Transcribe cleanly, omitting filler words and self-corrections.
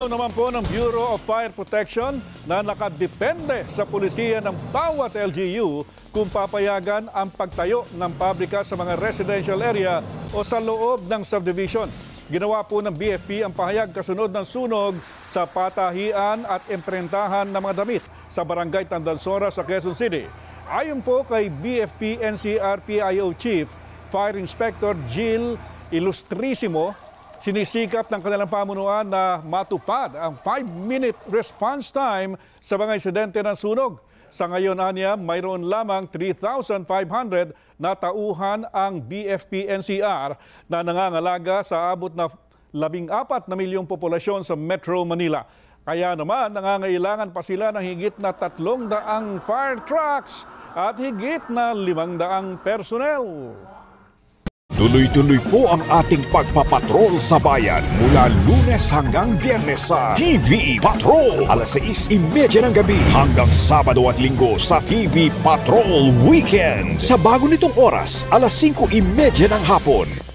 Ayaw naman po ng Bureau of Fire Protection na nakadepende sa pulisiya ng bawat LGU kung papayagan ang pagtayo ng pabrika sa mga residential area o sa loob ng subdivision. Ginawa po ng BFP ang pahayag kasunod ng sunog sa patahian at imprentahan ng mga damit sa Barangay Tandansora sa Quezon City. Ayon po kay BFP NCR PIO Chief Fire Inspector Jill Ilustrisimo, sinisikap ng kanilang pamunuan na matupad ang 5-minute response time sa mga insidente ng sunog. Sa ngayon, anya, mayroon lamang 3,500 na tauhan ang BFP-NCR na nangangalaga sa abot na 14 na milyong populasyon sa Metro Manila. Kaya naman, nangangailangan pa sila ng higit na 300 fire trucks at higit na 500 personnel. Tuloy-tuloy po ang ating pagpapatrol sa bayan mula Lunes hanggang Biyernes sa TV Patrol. Alas 6:30 ng gabi hanggang Sabado at Linggo sa TV Patrol Weekend. Sa bago nitong oras, alas 5:30 ng hapon.